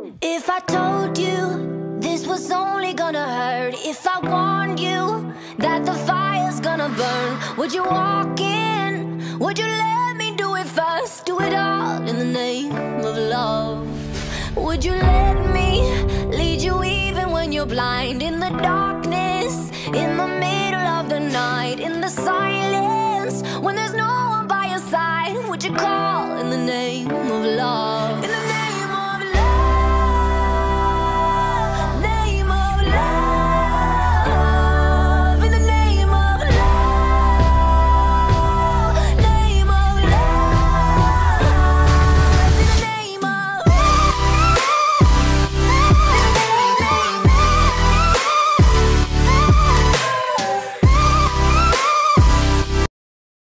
If I told you this was only gonna hurt, if I warned you that the fire's gonna burn, would you walk in? Would you let me do it first? Do it all in the name of love. Would you let me lead you even when you're blind? In the darkness, in the middle of the night, in the silence